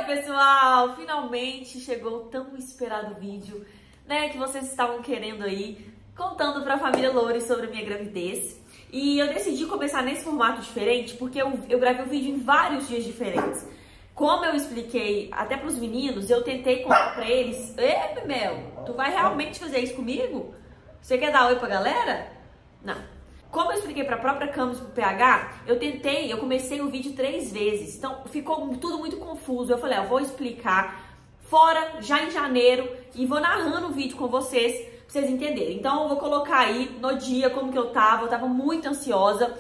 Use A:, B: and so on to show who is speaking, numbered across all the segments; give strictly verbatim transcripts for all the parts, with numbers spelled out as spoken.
A: pessoal, finalmente chegou o tão esperado vídeo, né, que vocês estavam querendo aí, contando pra família Loures sobre a minha gravidez. E eu decidi começar nesse formato diferente porque eu, eu gravei o vídeo em vários dias diferentes. Como eu expliquei até pros meninos, eu tentei contar pra eles: "Ei, Mel, tu vai realmente fazer isso comigo? Você quer dar oi pra galera?" Não. Como eu expliquei pra própria Camis e pro P H, eu tentei, eu comecei o vídeo três vezes, então ficou tudo muito confuso. Eu falei, ah, eu vou explicar fora, já em janeiro, e vou narrando o vídeo com vocês, pra vocês entenderem. Então eu vou colocar aí no dia como que eu tava, eu tava muito ansiosa,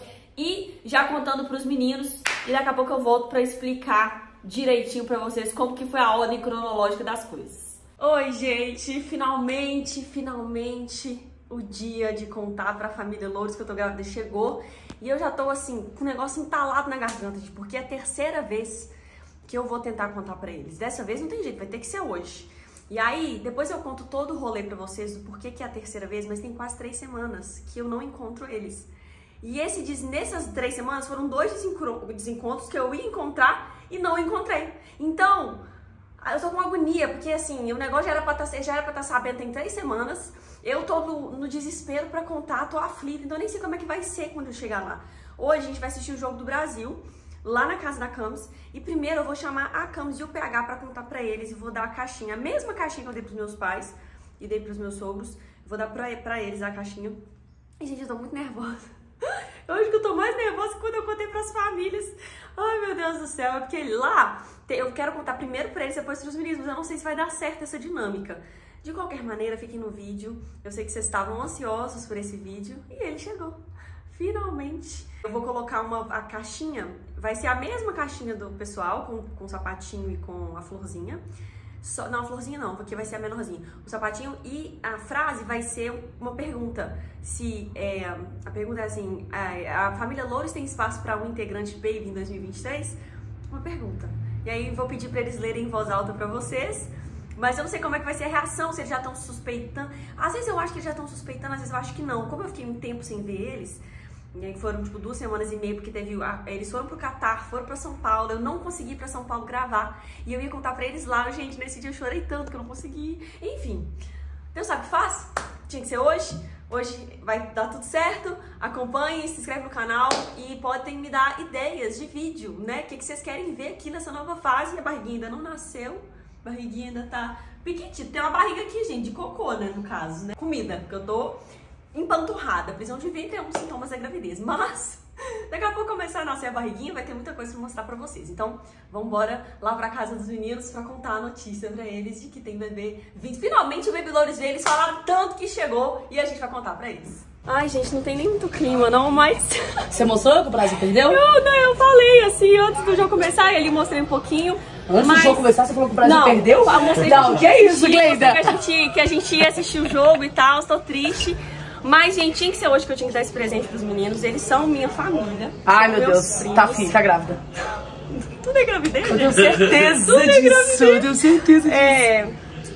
A: e já contando pros meninos, e daqui a pouco eu volto pra explicar direitinho pra vocês como que foi a ordem cronológica das coisas. Oi, gente, finalmente, finalmente... o dia de contar pra família Loures que eu tô grávida chegou. E eu já tô assim, com o negócio entalado na garganta, gente, porque é a terceira vez que eu vou tentar contar pra eles. Dessa vez não tem jeito, vai ter que ser hoje. E aí, depois eu conto todo o rolê pra vocês do porquê que é a terceira vez, mas tem quase três semanas que eu não encontro eles. E esse, nessas três semanas foram dois desencontros que eu ia encontrar e não encontrei. Então, eu tô com agonia, porque assim, o negócio já era pra estar já era pra estar sabendo tem três semanas. Eu tô no, no desespero pra contar, tô aflita, então eu nem sei como é que vai ser quando eu chegar lá. Hoje a gente vai assistir o Jogo do Brasil, lá na casa da Camis, e primeiro eu vou chamar a Camis e o P H pra contar pra eles, e vou dar a caixinha, a mesma caixinha que eu dei pros meus pais, e dei pros meus sogros, vou dar pra, pra eles a caixinha. E gente, eu tô muito nervosa. Eu acho que eu tô mais nervosa que quando eu contei pras famílias. Ai, meu Deus do céu, é porque lá, eu quero contar primeiro pra eles, depois pros meninos, mas eu não sei se vai dar certo essa dinâmica. De qualquer maneira, fiquem no vídeo. Eu sei que vocês estavam ansiosos por esse vídeo. E ele chegou. Finalmente. Eu vou colocar uma a caixinha. Vai ser a mesma caixinha do pessoal, com, com o sapatinho e com a florzinha. Só, não, a florzinha não, porque vai ser a menorzinha. O sapatinho e a frase vai ser uma pergunta. Se é, a pergunta é assim: a, a família Loures tem espaço para um integrante baby em dois mil e vinte e três? Uma pergunta. E aí vou pedir para eles lerem em voz alta para vocês. Mas eu não sei como é que vai ser a reação, se eles já estão suspeitando. Às vezes eu acho que eles já estão suspeitando, às vezes eu acho que não. Como eu fiquei um tempo sem ver eles, e aí foram tipo duas semanas e meia, porque teve, eles foram pro Catar, foram pra São Paulo, eu não consegui ir pra São Paulo gravar. E eu ia contar pra eles lá, gente, nesse dia eu chorei tanto que eu não consegui. Enfim, Deus sabe o que faz? Tinha que ser hoje. Hoje vai dar tudo certo. Acompanhem, se inscreve no canal e podem me dar ideias de vídeo, né? O que, que vocês querem ver aqui nessa nova fase. A barriguinha ainda não nasceu. A barriguinha ainda tá pequitita. Tem uma barriga aqui, gente, de cocô, né, no caso, né? Comida, porque eu tô empanturrada. Prisão de ventre é um dos sintomas da gravidez. Mas, daqui a pouco começar a nascer a barriguinha, vai ter muita coisa pra mostrar pra vocês. Então, vamos embora lá pra casa dos meninos pra contar a notícia pra eles de que tem bebê vindo. Finalmente o Baby Loures veio, eles falaram tanto que chegou e a gente vai contar pra eles. Ai, gente, não tem nem muito clima, não, mas...
B: Você mostrou que o Brasil perdeu?
A: Eu, não, eu falei assim, antes do jogo começar, ele mostrei um pouquinho.
B: Antes
A: mas...
B: do jogo começar, você falou que o Brasil
A: não,
B: perdeu?
A: Eu mostrei
B: não, que, que é isso, Gleida?
A: Que a, gente, que a gente ia assistir o jogo e tal, estou triste. Mas, gente, tinha que ser hoje que eu tinha que dar esse presente pros meninos. Eles são minha família.
B: Ai, meu Deus, primos. Tá filha, tá grávida.
A: Tudo é gravidez,
B: eu tenho certeza
A: Tudo
B: disso,
A: é gravidez.
B: Eu tenho certeza disso.
A: É...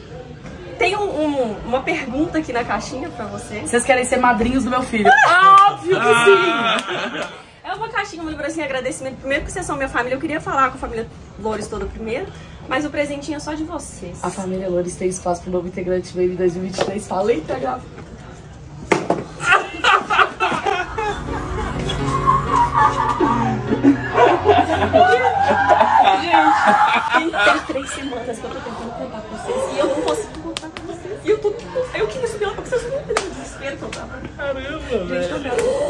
A: Tem um, um, uma pergunta aqui na caixinha pra vocês.
B: Vocês querem ser madrinhos do meu filho?
A: Óbvio que sim! É uma caixinha, um livro assim, agradecimento. Primeiro que vocês são minha família, eu queria falar com a família Loures toda primeiro, mas o presentinho é só de vocês.
B: A família Loures tem espaço pro novo integrante baby dois mil e vinte e três. Falei, tá grávida.
A: Gente, tem três semanas que eu tô tentando contar com vocês e eu não consigo contar com vocês. E eu tô. Eu queria subir lá pra vocês não terem desespero que eu tava.
C: Caramba,
A: velho.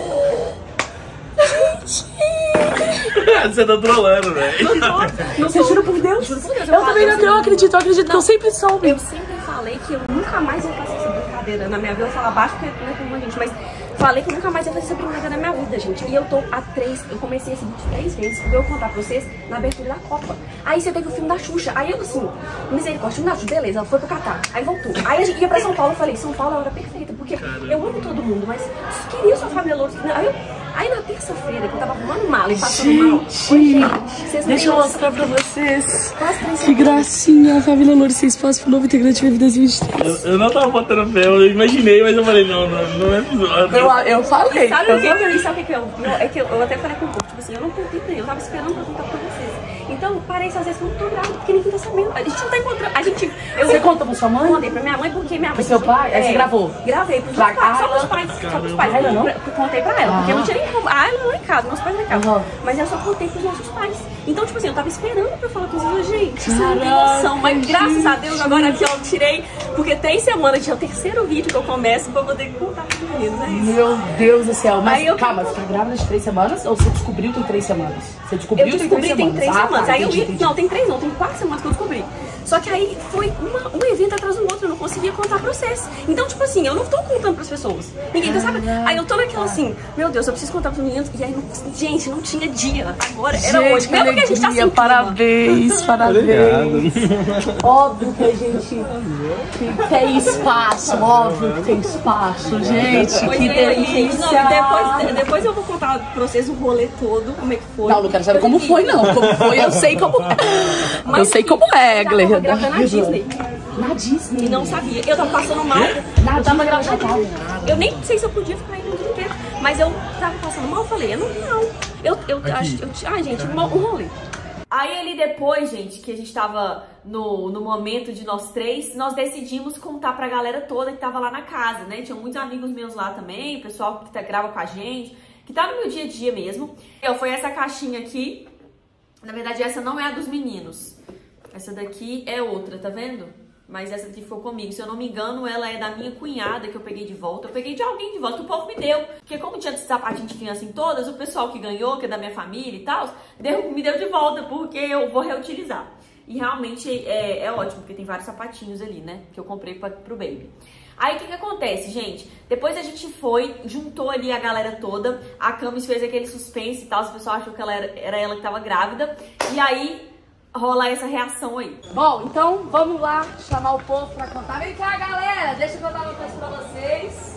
C: Você tá trolando, velho.
B: Você jura por Deus?
A: Juro por Deus.
B: Eu, eu também não eu acredito, eu acredito não. que eu sempre soube.
A: Eu sempre falei que eu nunca mais ia fazer essa brincadeira na minha vida. Eu falo abaixo porque não é com gente, mas falei que eu nunca mais ia fazer essa brincadeira na minha vida, gente. E eu tô há três, eu comecei esse vídeo três vezes pra eu contar pra vocês na abertura da Copa. Aí você teve o filme da Xuxa. Aí eu assim, misericórdia, o filme da Xuxa, beleza, ela foi pro Catar. Aí voltou. Aí a gente ia pra São Paulo, eu falei, São Paulo é a hora perfeita, porque eu amo todo mundo, mas queria sua família Loures. Aí eu. Aí na terça-feira, que eu tava arrumando mala e passando
B: gente,
A: mal. Oi, gente, vocês
B: deixa eu
A: noção.
B: mostrar pra vocês. Que gracinha, a família Loures tem espaço pro novo integrante baby dois mil e vinte e três.
C: Eu, eu não tava botando fé, eu imaginei, mas eu falei, não, não, não é episódio.
B: Eu, eu falei.
A: Sabe o que, que, sabe que eu, eu, é que eu, eu até falei com o povo, tipo assim, eu não contei pra ele, eu tava esperando pra contar pra vocês.
D: Então, parece às vezes que eu não tô grávida, porque ninguém tá sabendo. A gente não tá encontrando. A gente. Eu,
B: Você conta pra sua mãe?
D: Contei pra minha mãe, porque minha mãe.
B: Pro seu pai? Aí você gravou?
D: Gravei pros
B: Pra
D: meus pais, só
B: Ayla?
D: pros pais. Só pros pais.
B: Ayla não?
D: Pra- Contei pra ela, porque
B: Ah.
D: não tinha nem como. A Ayla lá em casa, meus pais lá em casa.
B: Uhum.
D: Mas eu só contei pros nossos pais. Então, tipo assim, eu tava esperando pra falar com os meus, gente. Você não tem
B: Caraca,
D: noção. Mas graças
B: gente.
D: a Deus, agora aqui eu tirei. Porque três semanas, já é o terceiro vídeo que eu começo pra poder contar pros meninos. É isso.
B: Meu Deus do céu. Mas
D: Aí eu-
B: calma, você tá grávida de três semanas ou você descobriu tem três semanas? Você descobriu
D: Eu descobri
B: tem
D: tem
B: três
D: três
B: semanas?
D: semanas.
B: Ah, tá,
D: Aí eu
B: entendi,
D: ia.
B: entendi.
D: Não, tem três não, tem quatro semanas que eu descobri. Só que aí foi uma, um evento atrás do outro, eu não conseguia contar pra vocês. Então, tipo assim, eu não tô contando pras pessoas. Ninguém tá sabendo. Aí eu tô naquela assim, meu Deus, eu preciso contar pros meninos. E aí, não, gente, não tinha dia. Agora era
B: Gente,
D: hoje.
B: que
D: Mesmo que a gente tá
B: alegria,
D: sem
B: parabéns, parabéns. Óbvio que a gente que tem espaço, óbvio que tem espaço, gente,
D: Pois
B: que
D: é, gente. Não,
B: delícia.
D: depois, depois eu vou contar pra vocês o rolê todo, como é que foi.
B: Não, não quero saber como foi, não. Como foi, eu sei como é. Eu sei como é,
D: Eu tava
B: Glenda.
D: gravando na Disney.
B: Na Disney.
D: E não sabia. Eu tava passando mal.
B: Na
D: eu tava
B: Disney
D: gravando.
B: ela
D: Eu nem sei se eu podia ficar indo o dia inteiro. Mas eu tava passando mal, eu falei, eu não, não. Eu, eu acho. Eu, ai, gente, um rolê.
A: Aí ali depois, gente, que a gente tava no, no momento de nós três, nós decidimos contar pra galera toda que tava lá na casa, né? Tinha muitos amigos meus lá também, pessoal que tá, grava com a gente, que tá no meu dia a dia mesmo. Eu, foi essa caixinha aqui. Na verdade, essa não é a dos meninos. Essa daqui é outra, tá vendo? Mas essa aqui ficou comigo. Se eu não me engano, ela é da minha cunhada que eu peguei de volta. Eu peguei de alguém de volta que o povo me deu. Porque como tinha sapatinho de criança em todas, o pessoal que ganhou, que é da minha família e tal, deu, me deu de volta, porque eu vou reutilizar. E realmente é, é ótimo, porque tem vários sapatinhos ali, né? Que eu comprei pra, pro baby. Aí o que que acontece, gente? Depois a gente foi, juntou ali a galera toda. A Camis fez aquele suspense e tal. O pessoal achou que ela era, era ela que tava grávida. E aí rola essa reação aí.
B: Bom, então vamos lá chamar o povo pra contar. Vem cá, galera, deixa eu contar uma coisa pra vocês.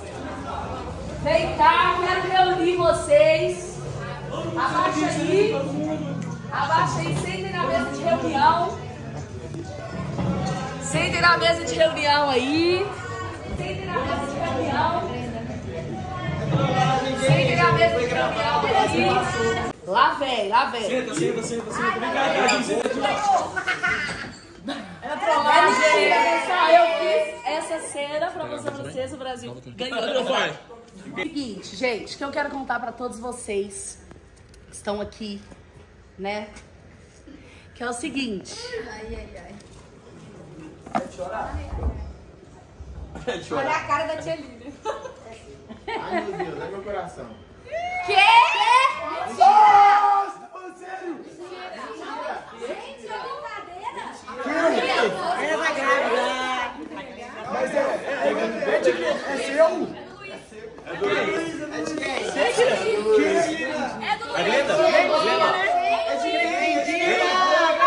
B: Vem cá, eu quero reunir vocês. Abaixa aí. Abaixa aí, sentem na mesa de reunião. Sentem na mesa de reunião aí. Sentem na mesa de reunião. Sentem na mesa de reunião aí. Lá vem, lá vem.
C: Senta, senta, senta, senta. Vem cá, senta.
B: Eu fiz essa cena pra mostrar pra vocês, o Brasil ganhou.
C: Vai.
B: Seguinte, gente, que eu quero contar pra todos vocês que estão aqui, né? Que é o seguinte.
E: Ai, ai, ai.
C: Vai chorar? Vai
E: Olha
C: chorar.
E: a cara da tia Lívia.
F: Ai, meu Deus, é meu coração.
E: Quê?
F: Nossa, tá falando sério?
E: Gente, é brincadeira?
F: Ela vai grávida. Mas é, é, é de quem? É seu? É do Luiz. É de quem? É de quem?
E: É do
C: A Glenda? Glenda?
F: É de quem? É de quem?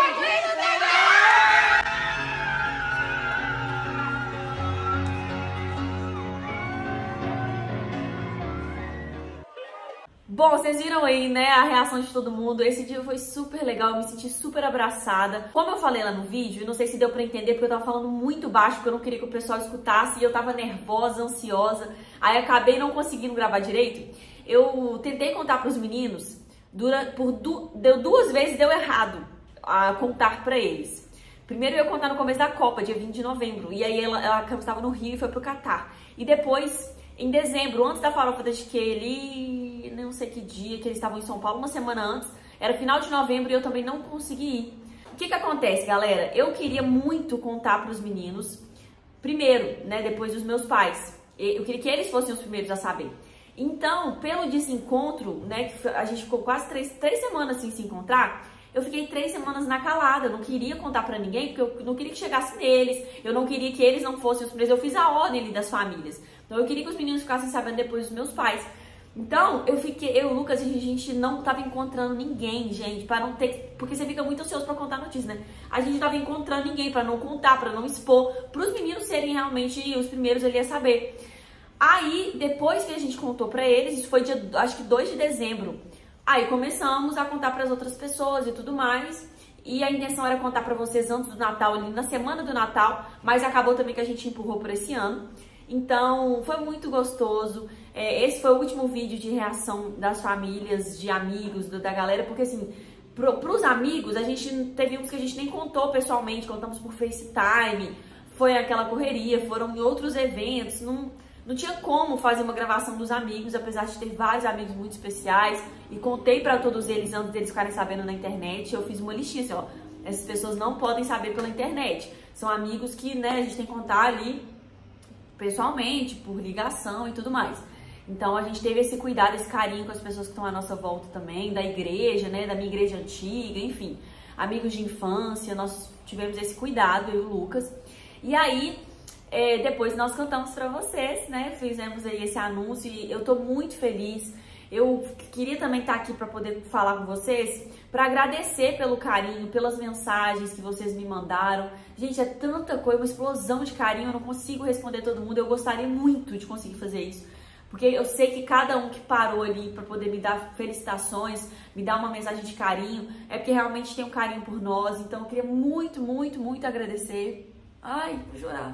A: Bom, vocês viram aí, né, a reação de todo mundo. Esse dia foi super legal, eu me senti super abraçada. Como eu falei lá no vídeo, e não sei se deu pra entender, porque eu tava falando muito baixo, porque eu não queria que o pessoal escutasse, e eu tava nervosa, ansiosa, aí acabei não conseguindo gravar direito. Eu tentei contar pros meninos, dura, por du, deu duas vezes deu errado a contar pra eles. Primeiro eu ia contar no começo da Copa, dia vinte de novembro, e aí ela, ela estava no Rio e foi pro Catar. E depois, em dezembro, antes da farofa da Chiqueli, não sei que dia, que eles estavam em São Paulo, uma semana antes, era final de novembro e eu também não consegui ir. O que que acontece, galera? Eu queria muito contar pros meninos, primeiro, né, depois dos meus pais. Eu queria que eles fossem os primeiros a saber. Então, pelo desencontro, né, que a gente ficou quase três, três semanas sem se encontrar, eu fiquei três semanas na calada, eu não queria contar pra ninguém, porque eu não queria que chegasse neles, eu não queria que eles não fossem os primeiros, eu fiz a ordem ali das famílias. Então eu queria que os meninos ficassem sabendo depois dos meus pais. Então, eu fiquei, eu e o Lucas, a gente não tava encontrando ninguém, gente, pra não ter, porque você fica muito ansioso pra contar notícia, né? A gente não tava encontrando ninguém pra não contar, pra não expor, pros meninos serem realmente os primeiros ali a saber. Aí, depois que a gente contou pra eles, isso foi dia, acho que dois de dezembro, aí começamos a contar pras outras pessoas e tudo mais, e a intenção era contar pra vocês antes do Natal, ali na semana do Natal, mas acabou também que a gente empurrou por esse ano. Então, foi muito gostoso. É, esse foi o último vídeo de reação das famílias, de amigos, do, da galera, porque assim, Pro, pros amigos, a gente teve uns que a gente nem contou pessoalmente, contamos por FaceTime, foi aquela correria, foram em outros eventos, não, não tinha como fazer uma gravação dos amigos, apesar de ter vários amigos muito especiais, e contei pra todos eles antes deles ficarem sabendo na internet. Eu fiz uma listinha assim, ó, essas pessoas não podem saber pela internet, são amigos que, né, a gente tem que contar ali pessoalmente, por ligação e tudo mais. Então a gente teve esse cuidado, esse carinho com as pessoas que estão à nossa volta também, da igreja, né, da minha igreja antiga, enfim, amigos de infância, nós tivemos esse cuidado, eu e o Lucas. E aí, é, depois nós cantamos pra vocês, né, fizemos aí esse anúncio e eu tô muito feliz. Eu queria também estar aqui pra poder falar com vocês, pra agradecer pelo carinho, pelas mensagens que vocês me mandaram. Gente, é tanta coisa, uma explosão de carinho, eu não consigo responder todo mundo, eu gostaria muito de conseguir fazer isso. Porque eu sei que cada um que parou ali pra poder me dar felicitações, me dar uma mensagem de carinho, é porque realmente tem um carinho por nós. Então eu queria muito, muito, muito agradecer. Ai, vou chorar.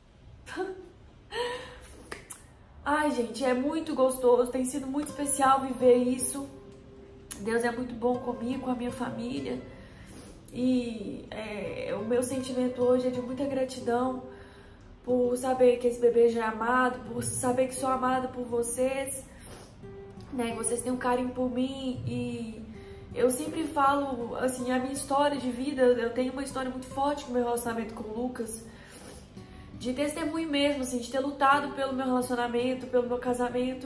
A: Ai, gente, é muito gostoso, tem sido muito especial viver isso. Deus é muito bom comigo, com a minha família. E é, o meu sentimento hoje é de muita gratidão por saber que esse bebê já é amado, por saber que sou amada por vocês, né, que vocês têm um carinho por mim. E eu sempre falo, assim, a minha história de vida, eu tenho uma história muito forte com o meu relacionamento com o Lucas, de testemunho mesmo, assim, de ter lutado pelo meu relacionamento, pelo meu casamento.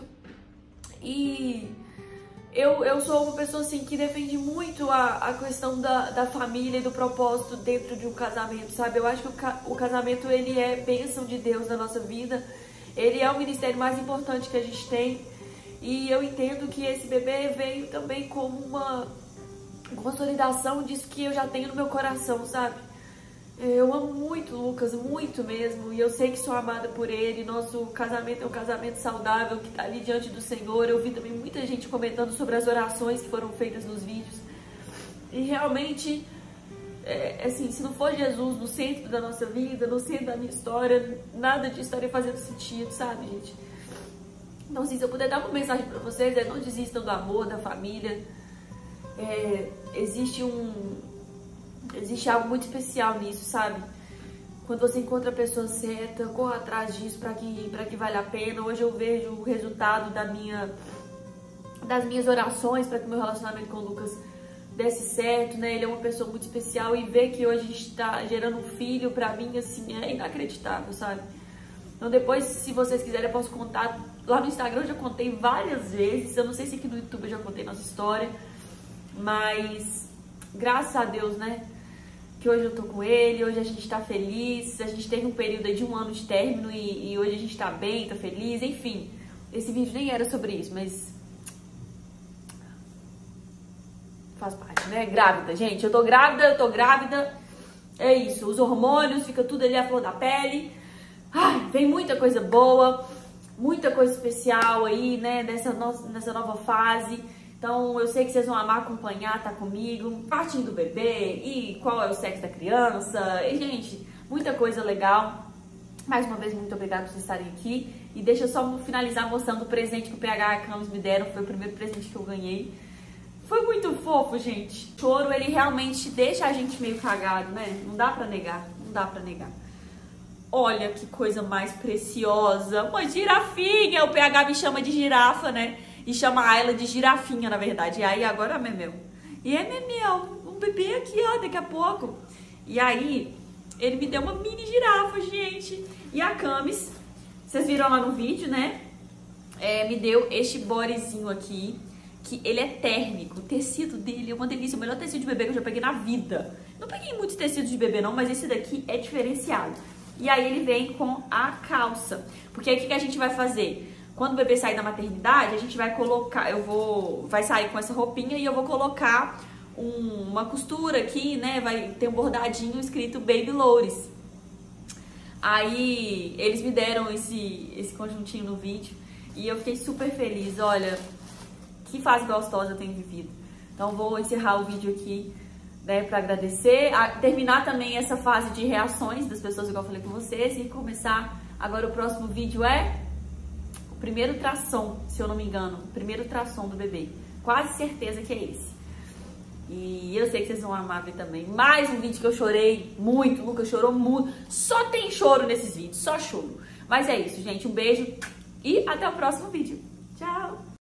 A: E eu, eu sou uma pessoa, assim, que defende muito a, a questão da, da família e do propósito dentro de um casamento, sabe? Eu acho que o, ca, o casamento, ele é bênção de Deus na nossa vida. Ele é o ministério mais importante que a gente tem. E eu entendo que esse bebê veio também como uma consolidação disso que eu já tenho no meu coração, sabe? Eu amo muito o Lucas, muito mesmo, e eu sei que sou amada por ele. Nosso casamento é um casamento saudável, que tá ali diante do Senhor. Eu vi também muita gente comentando sobre as orações que foram feitas nos vídeos. E realmente, é, assim, se não for Jesus no centro da nossa vida, no centro da minha história, nada disso estaria fazendo sentido, sabe, gente? Então, assim, se eu puder dar uma mensagem pra vocês, é: não desistam do amor, da família. É, existe um... Existe algo muito especial nisso, sabe? Quando você encontra a pessoa certa, corra atrás disso pra que, pra que vale a pena. Hoje eu vejo o resultado da minha, das minhas orações para que o meu relacionamento com o Lucas desse certo, né? Ele é uma pessoa muito especial e ver que hoje a gente tá gerando um filho, pra mim, assim, é inacreditável, sabe? Então depois, se vocês quiserem, eu posso contar. Lá no Instagram eu já contei várias vezes. Eu não sei se aqui no YouTube eu já contei nossa história. Mas, graças a Deus, né? Que hoje eu tô com ele, hoje a gente tá feliz, a gente teve um período aí de um ano de término e, e hoje a gente tá bem, tá feliz, enfim. Esse vídeo nem era sobre isso, mas faz parte, né? Grávida, gente, eu tô grávida, eu tô grávida, é isso, os hormônios, fica tudo ali à flor da pele. Ai, vem muita coisa boa, muita coisa especial aí, né, nessa, no, nessa nova fase. Então, eu sei que vocês vão amar acompanhar, tá comigo, partinho do bebê e qual é o sexo da criança. E, gente, muita coisa legal. Mais uma vez, muito obrigada por vocês estarem aqui. E deixa eu só finalizar mostrando o presente que o P H e a Camis me deram. Foi o primeiro presente que eu ganhei. Foi muito fofo, gente. O choro, ele realmente deixa a gente meio cagado, né? Não dá pra negar, não dá pra negar. Olha que coisa mais preciosa. Uma girafinha. O P H me chama de girafa, né? E chama a Ayla de girafinha, na verdade. E aí, agora é Memel. E é Memel, um bebê aqui, ó, daqui a pouco. E aí, ele me deu uma mini girafa, gente. E a Camis, vocês viram lá no vídeo, né? É, me deu este bodyzinho aqui, que ele é térmico. O tecido dele é uma delícia. O melhor tecido de bebê que eu já peguei na vida. Não peguei muitos tecidos de bebê, não, mas esse daqui é diferenciado. E aí, ele vem com a calça. Porque aí, o que a gente vai fazer? Quando o bebê sair da maternidade, a gente vai colocar, eu vou, vai sair com essa roupinha e eu vou colocar um, uma costura aqui, né? Vai ter um bordadinho escrito Baby Loures. Aí eles me deram esse, esse conjuntinho no vídeo e eu fiquei super feliz. Olha, que fase gostosa eu tenho vivido. Então vou encerrar o vídeo aqui, né, pra agradecer, a, terminar também essa fase de reações das pessoas, igual eu falei com vocês, e começar. Agora o próximo vídeo é o primeiro tração, se eu não me engano, o primeiro tração do bebê. Quase certeza que é esse. E eu sei que vocês vão amar ver também. Mais um vídeo que eu chorei muito, o Lucas chorou muito. Só tem choro nesses vídeos, só choro. Mas é isso, gente. Um beijo e até o próximo vídeo. Tchau!